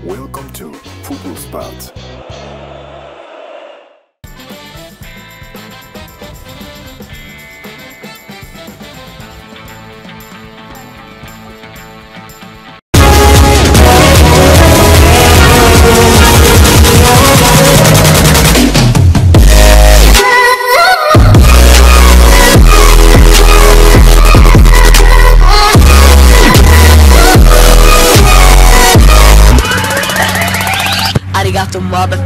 Welcome to Football Spot. Arigato, mother.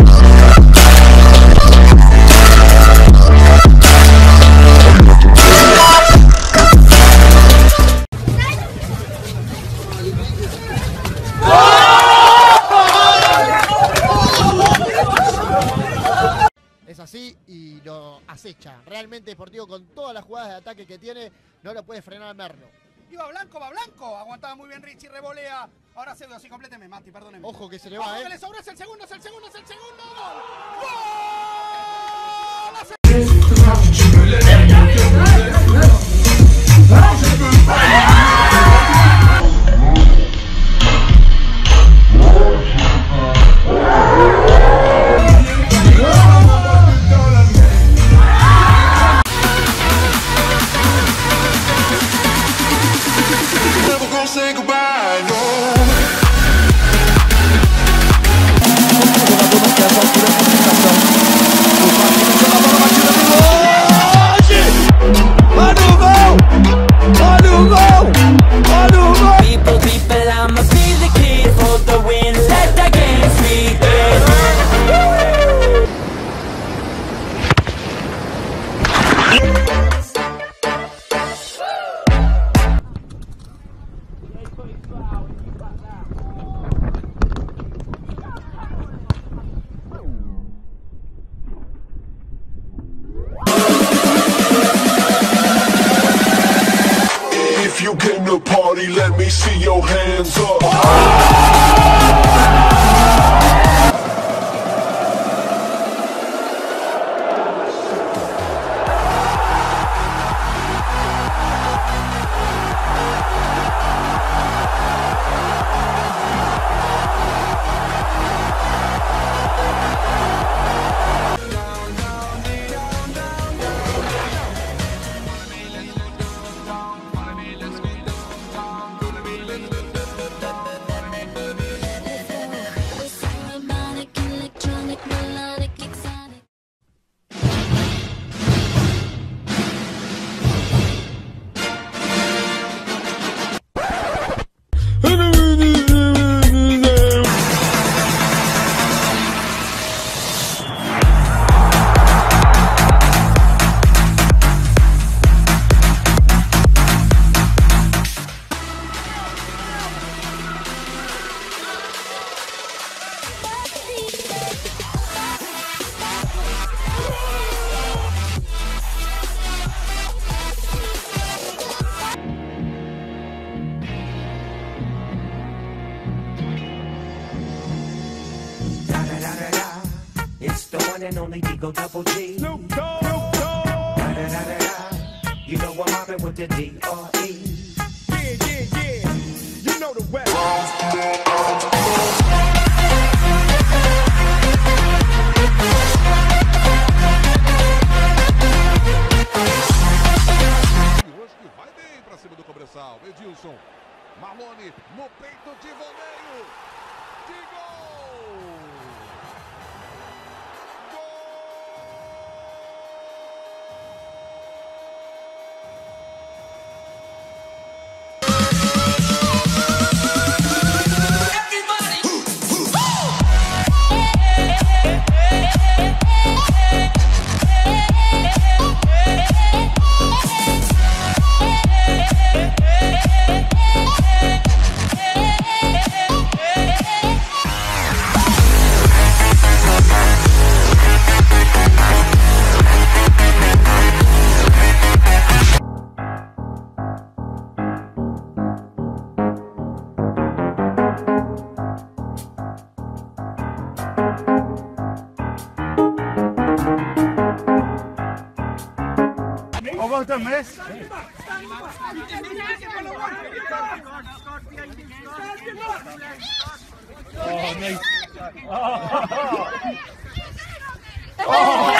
Es así y lo acecha. Realmente Deportivo, con todas las jugadas de ataque que tiene, no lo puede frenar Merlo. Y va Blanco, aguantaba muy bien Richie, revolea. Ahora Pseudo, así compléteme, Mati, perdóneme. Ojo que se le va, que le sobra, es el segundo. ¡Gol! Say goodbye, no. People, I'ma be the kid for the win. Let the game speak. If you came to party, let me see your hands up. It's the one and only Digo Double G. Snoop Dogg. You know I'm mobbing with the D.R.E. Yeah. You know the West. Vai bem pra cima do Cobressal. Edilson. Marlone no peito de voleio. De gol! Aguanta mes. Oh,